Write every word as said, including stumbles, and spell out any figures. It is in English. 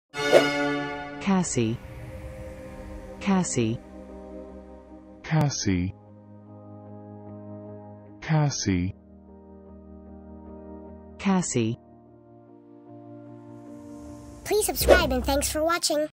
Cassie, Cassie, Cassie, Cassie, Cassie. Please subscribe and thanks for watching.